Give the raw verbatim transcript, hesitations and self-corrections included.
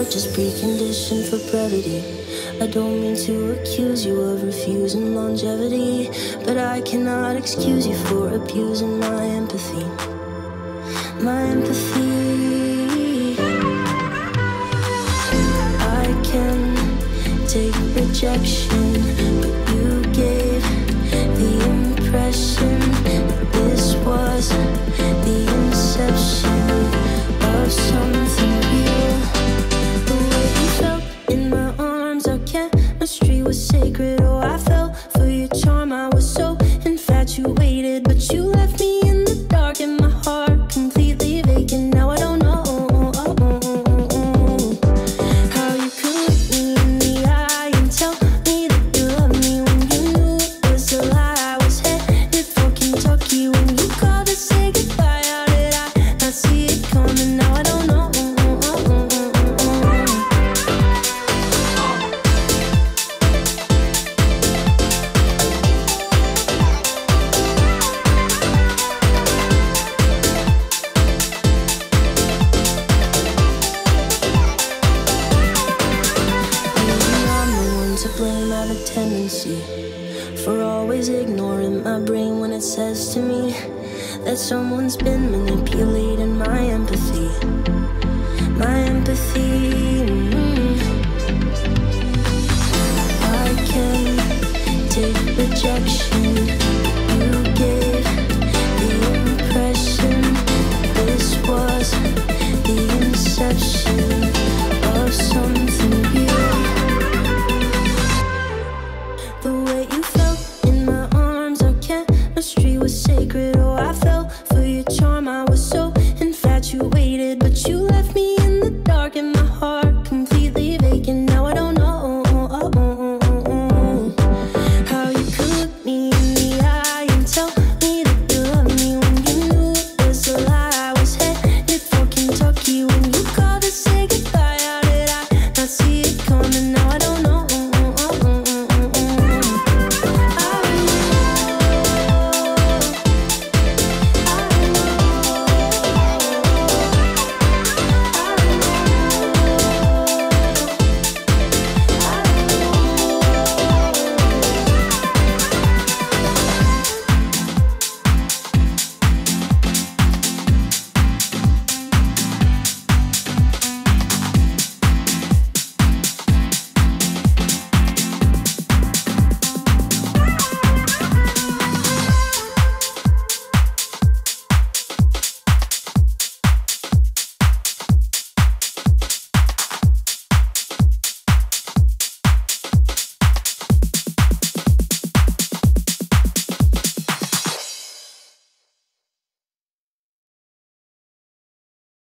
love just preconditioned for brevity. I don't mean to accuse you of refusing longevity, but I cannot excuse you for abusing my empathy. My empathy. I can take rejection, but you gave the impression that this was the inception of something real. The way you felt in my arms, our chemistry was sacred. Oh, I fell for your charm, I was so infatuated, but you left me in the dark and my heart completely vacant. Now I don't know how you could look me in the eye and tell me that you love me when you knew it was a lie. I was headed for Kentucky when you called to say goodbye. How did I not see it coming? Now I don't know. Tendency for always ignoring my brain when it says to me that someone's been manipulating my empathy.